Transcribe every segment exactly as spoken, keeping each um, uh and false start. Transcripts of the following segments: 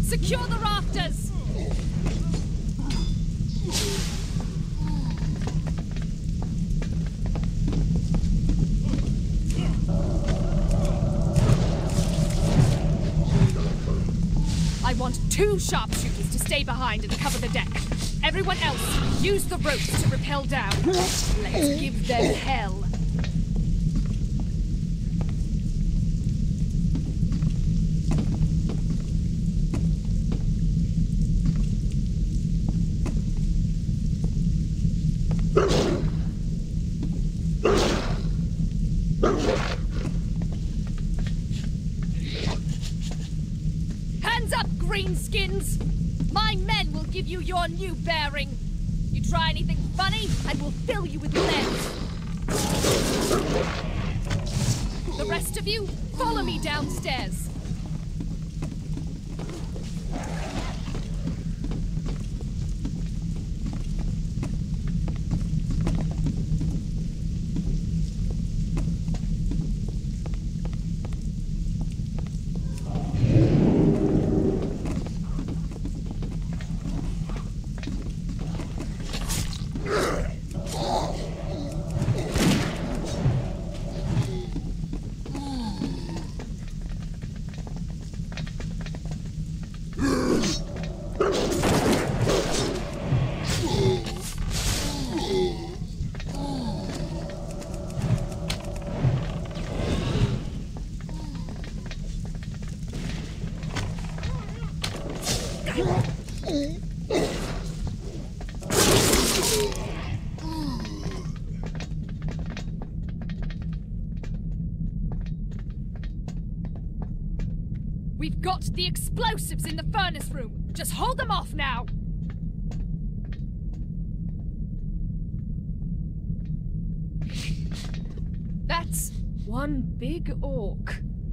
Secure the rafters! I want two sharpshooters to stay behind and cover the deck. Everyone else, use the ropes to rappel down. Let's give them hell. Hands up, greenskins! My men will give you your new bearing. You try anything funny, and we'll fill you with lead. The rest of you, follow me downstairs. We've got the explosives in the furnace room. Just hold them off now. That's one big orc.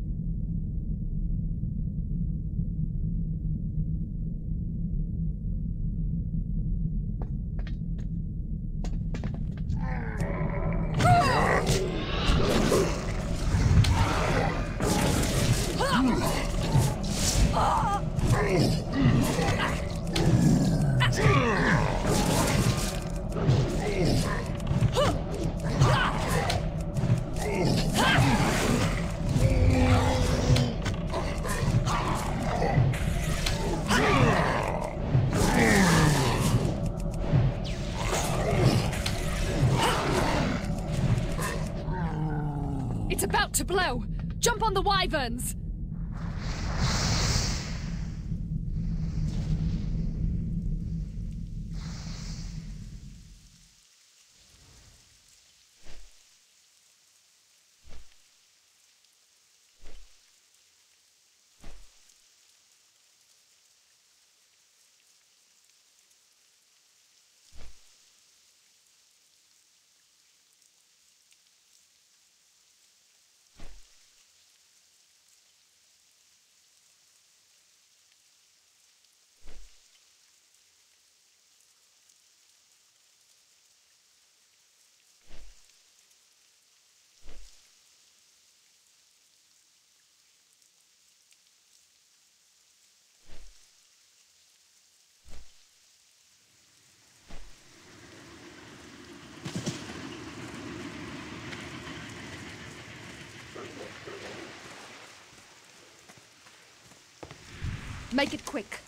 It's about to blow! Jump on the wyverns! Make it quick.